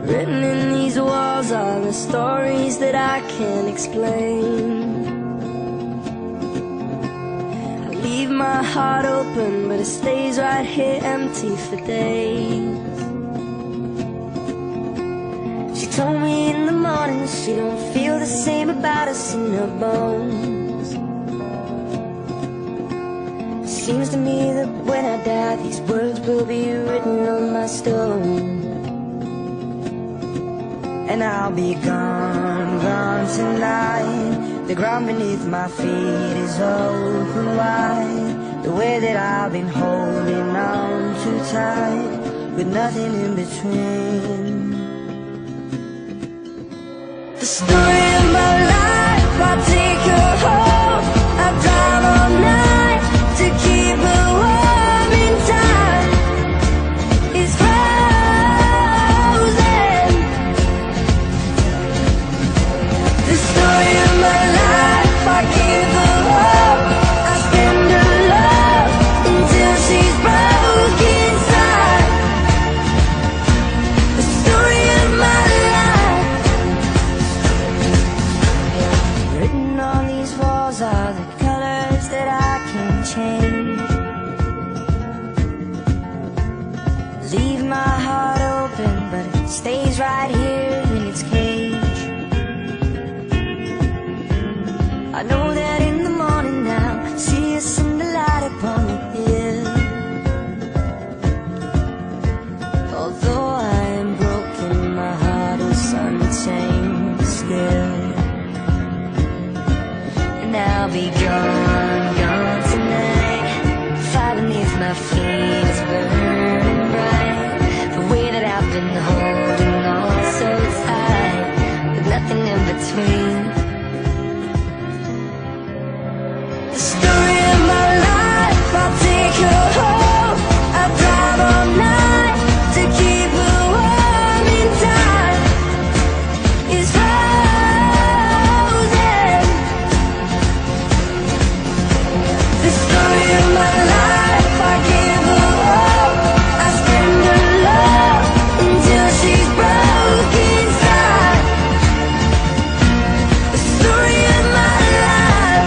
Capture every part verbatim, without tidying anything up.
Written in these walls are the stories that I can't explain. I leave my heart open, but it stays right here empty for days. She told me in the morning she don't feel the same about us in her bones. Seems to me that when I die, these words will be written on my stone. And I'll be gone, gone tonight. The ground beneath my feet is open wide. The way that I've been holding on too tight, with nothing in between. The story of my life, I take her home. I drive all night to keep her warm in time. It's frozen. The story of my life, I give her hope. I spend her love until she's broke inside. The story of my life. Written on these walls are the colors that I can't change. Leave my heart open, but it stays right here in its cage. I know that in the morning now, see us in the light upon the hill. Although I am broken, my heart is unchained still. And I'll be gone, gone tonight. Fire beneath my feet is burning bright. The way that I've been holding on so tight, with nothing in between. The story of my life, I'll take her home. I drive all night to keep her warm in time. It's frozen. The story of my life, I give her hope. I spend her love until she's broke inside. The story of my life.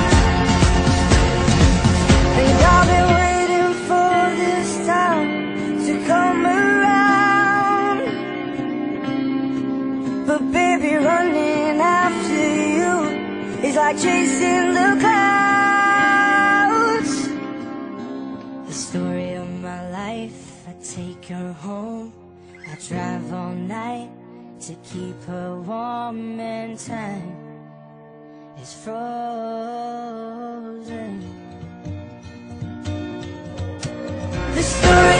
And I've been waiting for this time to come around. But baby, running after you is like chasing the clouds. The story of my life, I take her home. I drive all night to keep her warm, and time is frozen. The story